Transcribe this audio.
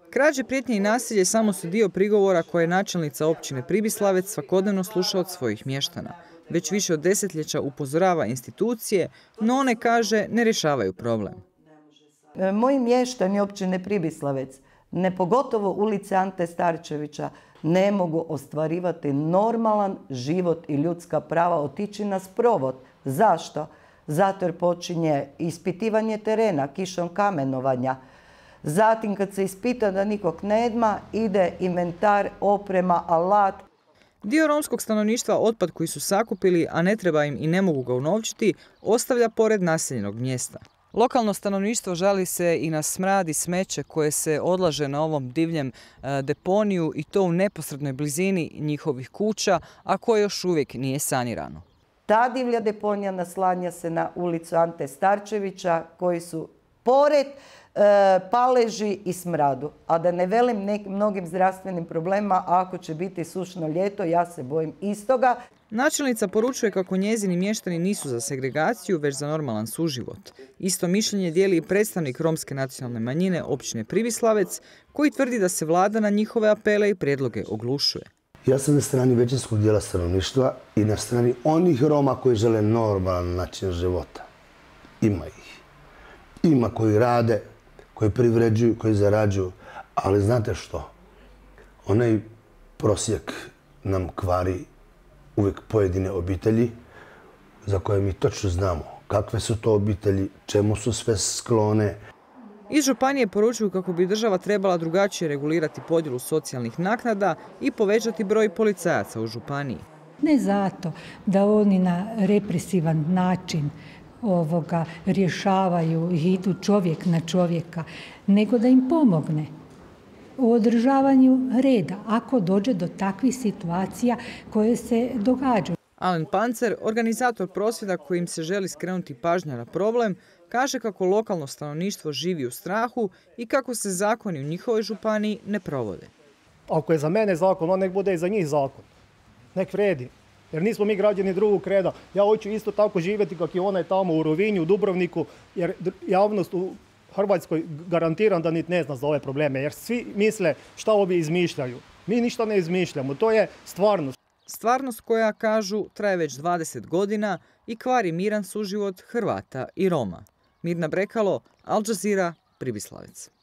Krađe, prijetnje i nasilje samo su dio prigovora koje je načelnica općine Pribislavec svakodnevno sluša od svojih mještana. Već više od desetljeća upozorava institucije, no one, kaže, ne rješavaju problem. Moji mještani općine Pribislavec, ne pogotovo ulice Ante Starčevića, ne mogu ostvarivati normalan život i ljudska prava, otići na sprovod. Zašto? Zato jer počinje ispitivanje terena, kišom kamenovanja. Zatim kad se ispita da nikog nema, ide inventar, oprema, alat. Dio romskog stanovništva otpad koji su sakupili, a ne treba im i ne mogu ga unovčiti, ostavlja pored naseljenog mjesta. Lokalno stanovništvo žali se i na smrad i smeće koje se odlaže na ovom divljem deponiju i to u neposrednoj blizini njihovih kuća, a koje još uvijek nije sanirano. Ta divlja deponija naslanja se na ulicu Ante Starčevića koji su pored paleži i smradu. A da ne velim mnogim zdravstvenim problemima, ako će biti sušno ljeto, ja se bojim istoga. Načelnica poručuje kako njezini mještani nisu za segregaciju, već za normalan suživot. Isto mišljenje dijeli i predstavnik romske nacionalne manjine općine Pribislavec, koji tvrdi da se vlada na njihove apele i prijedloge oglušuje. Ja sam na strani većinskog dijela stanovništva i na strani onih Roma koji žele normalan način života. Ima ih. Ima koji rade, koji privređuju, koji zarađuju, ali znate što? Onaj prosjek nam kvari uvijek pojedine obitelji za koje mi točno znamo kakve su to obitelji, čemu su sve sklone. Iz županije poručuju kako bi država trebala drugačije regulirati podjelu socijalnih naknada i povećati broj policajaca u županiji. Ne zato da oni na represivan način rješavaju i idu čovjek na čovjeka, nego da im pomogne u održavanju reda ako dođe do takvih situacija koje se događaju. Alen Pancer, organizator prosvjeda kojim se želi skrenuti pažnja na problem, kaže kako lokalno stanovništvo živi u strahu i kako se zakoni u njihovoj županiji ne provode. Ako je za mene zakon, on nek bude i za njih zakon. Nek vredi. Jer nismo mi građani drugog reda. Ja hoću isto tako živjeti kako je onaj tamo u Rovinju, u Dubrovniku, jer javnost u Hrvatskoj garantiram da niti ne zna za ove probleme. Jer svi misle šta ovi izmišljaju. Mi ništa ne izmišljamo, to je stvarnost. Stvarnost koja, kažu, traje već 20 godina i kvari miran suživot Hrvata i Roma. Mirna Brekalo, Al Jazeera, Pribislavec.